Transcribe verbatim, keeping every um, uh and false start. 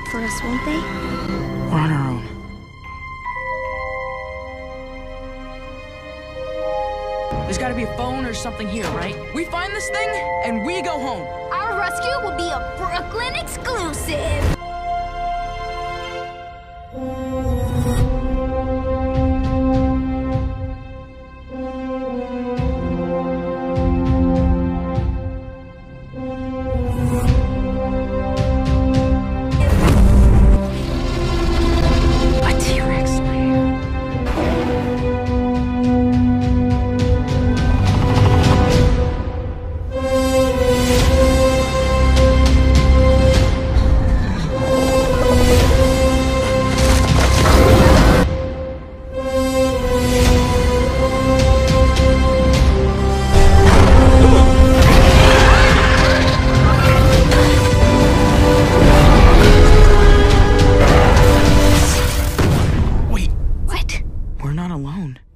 for us, won't they? We're on our own. There's gotta be a phone or something here, right? We find this thing, and we go home. Our rescue will be a Brooklyn exclusive. A T-Rex lair. We're not alone.